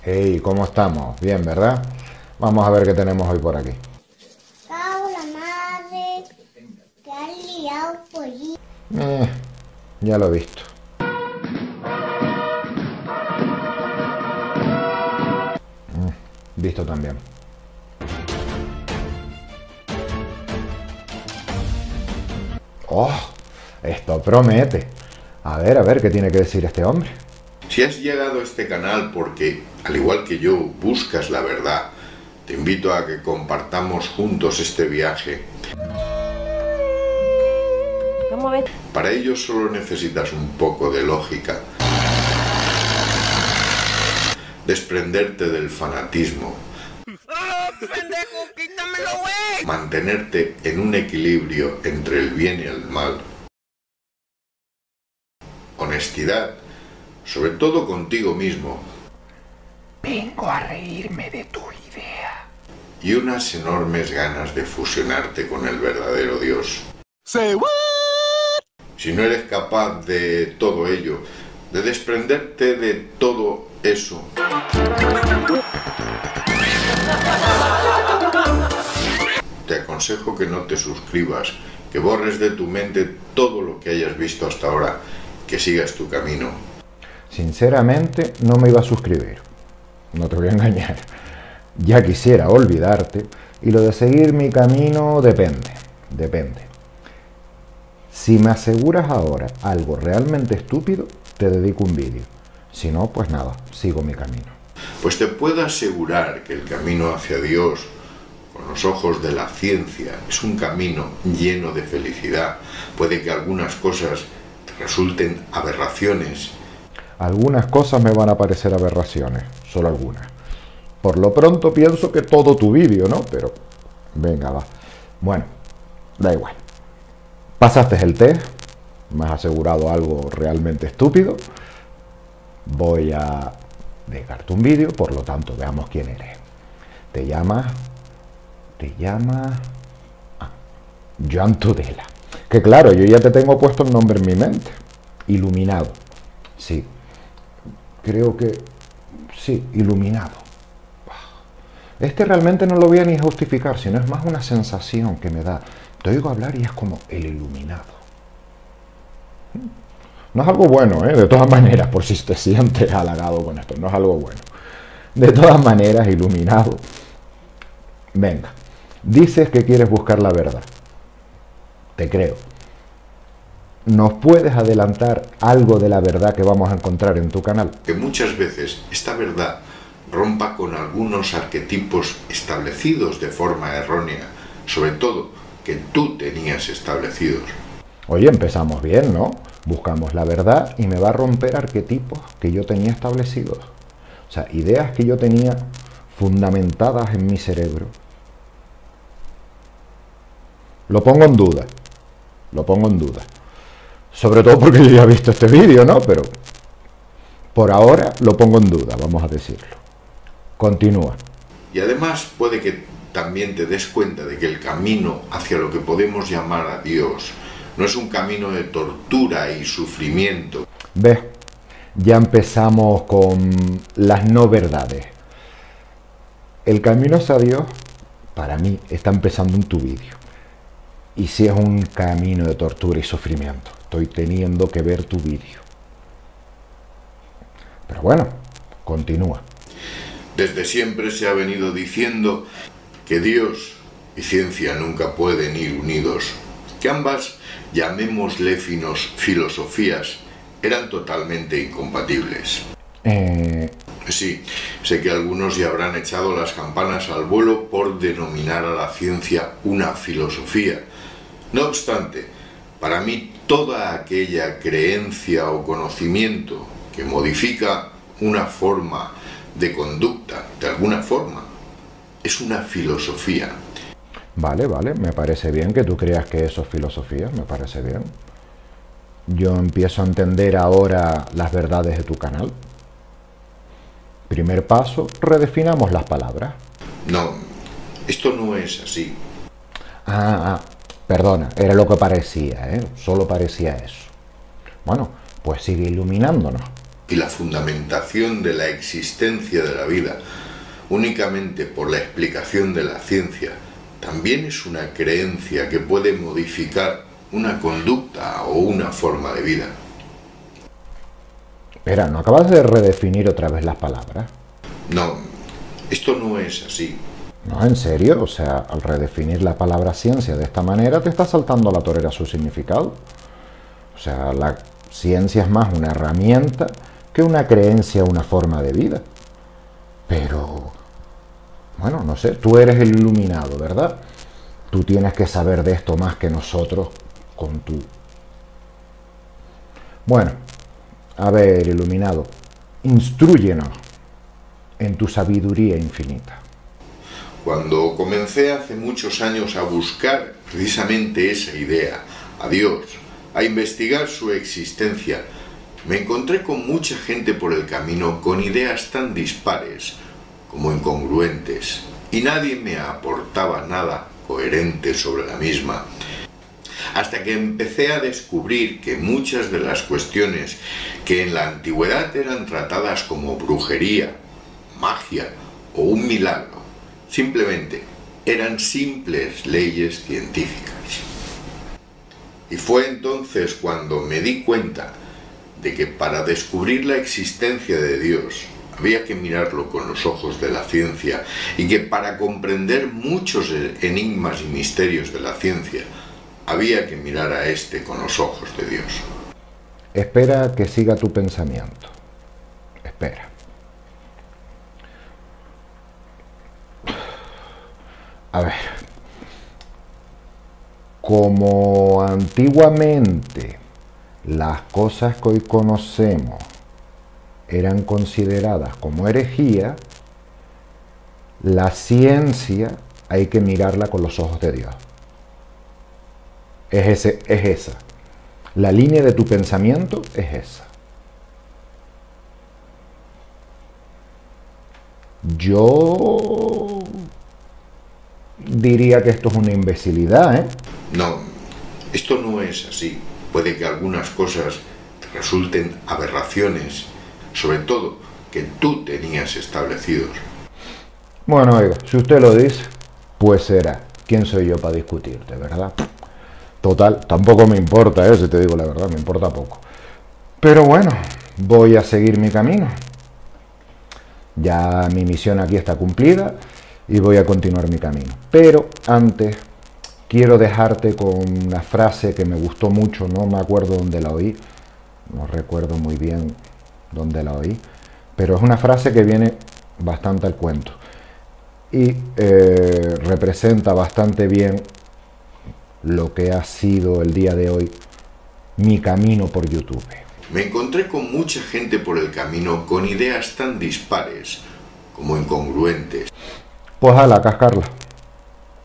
Hey, ¿cómo estamos? Bien, ¿verdad? Vamos a ver qué tenemos hoy por aquí. La madre, que ha liado pollito. Ya lo he visto. Visto también. ¡Oh! Esto promete. A ver, ¿qué tiene que decir este hombre? Si has llegado a este canal porque, al igual que yo, buscas la verdad, te invito a que compartamos juntos este viaje. Vamos a ver. Para ello solo necesitas un poco de lógica, desprenderte del fanatismo, mantenerte en un equilibrio entre el bien y el mal, honestidad, sobre todo contigo mismo, Vengo a reírme de tu idea. y unas enormes ganas de fusionarte con el verdadero Dios. Si no eres capaz de todo ello, de desprenderte de todo eso, te aconsejo que no te suscribas, que borres de tu mente todo lo que hayas visto hasta ahora, que sigas tu camino. Sinceramente, no me iba a suscribir. No te voy a engañar. Ya quisiera olvidarte. Y lo de seguir mi camino depende. Si me aseguras ahora algo realmente estúpido, te dedico un vídeo. Si no, pues nada, sigo mi camino. Pues te puedo asegurar que el camino hacia Dios, con los ojos de la ciencia, es un camino lleno de felicidad. Puede que algunas cosas te resulten aberraciones. Algunas cosas me van a parecer aberraciones, solo algunas. Por lo pronto pienso que todo tu vídeo, ¿no? Pero, venga, va. Bueno, da igual. Pasaste el test, me has asegurado algo realmente estúpido. Voy a dedicarte un vídeo, por lo tanto, veamos quién eres. Te llamas Joan Tudela. Que claro, yo ya te tengo puesto el nombre en mi mente. Iluminado. Sí. Creo que... sí, iluminado. Este realmente no lo voy a ni justificar, sino es más una sensación que me da. Te oigo hablar y es como el iluminado. No es algo bueno, ¿eh? De todas maneras, por si te sientes halagado con esto, no es algo bueno. De todas maneras, iluminado. Venga, dices que quieres buscar la verdad. Te creo. ¿Nos puedes adelantar algo de la verdad que vamos a encontrar en tu canal? Que muchas veces esta verdad rompa con algunos arquetipos establecidos de forma errónea, sobre todo que tú tenías establecidos. Oye, empezamos bien, ¿no? Buscamos la verdad y me va a romper arquetipos que yo tenía establecidos. O sea, ideas que yo tenía fundamentadas en mi cerebro. Lo pongo en duda. Lo pongo en duda. Sobre todo porque yo ya he visto este vídeo, ¿no? Pero por ahora lo pongo en duda, vamos a decirlo. Continúa. Y además puede que también te des cuenta de que el camino hacia lo que podemos llamar a Dios no es un camino de tortura y sufrimiento. ¿Ves? Ya empezamos con las no verdades. El camino hacia Dios, para mí, está empezando en tu vídeo. Y si es un camino de tortura y sufrimiento, estoy teniendo que ver tu vídeo. Pero bueno, continúa. Desde siempre se ha venido diciendo que Dios y ciencia nunca pueden ir unidos, que ambas, llamémosle filosofías, eran totalmente incompatibles. Sí, sé que algunos ya habrán echado las campanas al vuelo por denominar a la ciencia una filosofía. No obstante, para mí toda aquella creencia o conocimiento que modifica una forma de conducta, de alguna forma, es una filosofía. Vale, me parece bien que tú creas que eso es filosofía, me parece bien. Yo empiezo a entender ahora las verdades de tu canal. Primer paso, redefinamos las palabras. No, esto no es así. Perdona, era lo que parecía, ¿eh? Solo parecía eso. Bueno, pues sigue iluminándonos. y la fundamentación de la existencia de la vida únicamente por la explicación de la ciencia también es una creencia que puede modificar una conducta o una forma de vida. Espera, ¿no acabas de redefinir otra vez las palabras? No, esto no es así. ¿No? ¿En serio? O sea, al redefinir la palabra ciencia de esta manera te está saltando a la torera su significado. O sea, la ciencia es más una herramienta que una creencia, una forma de vida. Pero, bueno, no sé, tú eres el iluminado, ¿verdad? Tú tienes que saber de esto más que nosotros con tú. Bueno, a ver, iluminado, instrúyenos en tu sabiduría infinita. Cuando comencé hace muchos años a buscar precisamente esa idea, a Dios, a investigar su existencia, me encontré con mucha gente por el camino con ideas tan dispares como incongruentes, y nadie me aportaba nada coherente sobre la misma, hasta que empecé a descubrir que muchas de las cuestiones que en la antigüedad eran tratadas como brujería, magia o un milagro, simplemente eran simples leyes científicas. Y fue entonces cuando me di cuenta de que para descubrir la existencia de Dios había que mirarlo con los ojos de la ciencia, y que para comprender muchos enigmas y misterios de la ciencia había que mirar a este con los ojos de Dios. Espera que siga tu pensamiento. Espera. A ver. Como antiguamente las cosas que hoy conocemos eran consideradas como herejía, la ciencia hay que mirarla con los ojos de Dios. Es esa. La línea de tu pensamiento es esa. Yo diría que esto es una imbecilidad, ¿eh? No, esto no es así. Puede que algunas cosas te resulten aberraciones, sobre todo que tú tenías establecidos. Bueno, oiga, si usted lo dice, pues será. ¿Quién soy yo para discutirte, verdad? Total, tampoco me importa, si te digo la verdad, me importa poco. Pero bueno, voy a seguir mi camino. Ya mi misión aquí está cumplida y voy a continuar mi camino. Pero antes quiero dejarte con una frase que me gustó mucho, no me acuerdo dónde la oí, no recuerdo muy bien dónde la oí, pero es una frase que viene bastante al cuento y representa bastante bien lo que ha sido el día de hoy mi camino por YouTube. Me encontré con mucha gente por el camino con ideas tan dispares como incongruentes. Pues a la cascarla.